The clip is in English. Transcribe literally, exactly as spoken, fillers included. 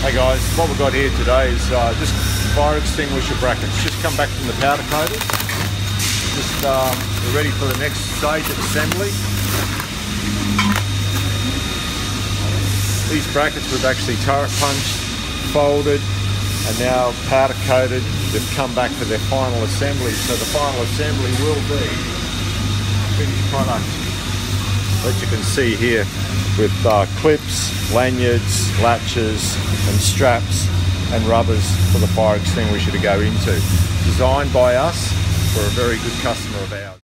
Hey guys, what we've got here today is uh, just fire extinguisher brackets. Just come back from the powder coating. Just um, we're ready for the next stage of assembly. These brackets we've actually turret punched, folded, and now powder coated. They've come back for their final assembly. So the final assembly will be finished product that you can see here with uh, clips, lanyards, latches and straps and rubbers for the fire extinguisher to go into. Designed by us for a very good customer of ours.